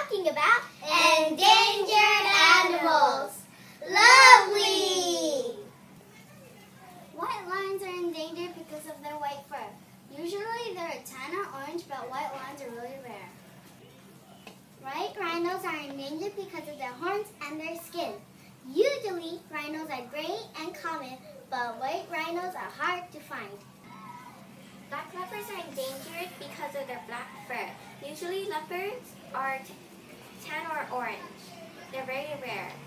talking about endangered animals. Lovely! White lions are endangered because of their white fur. Usually they're tan or orange, but white lions are really rare. White rhinos are endangered because of their horns and their skin. Usually rhinos are gray and common, but white rhinos are hard to find. Black leopards are endangered because of their black fur. Usually leopards are tan or orange. They're very rare.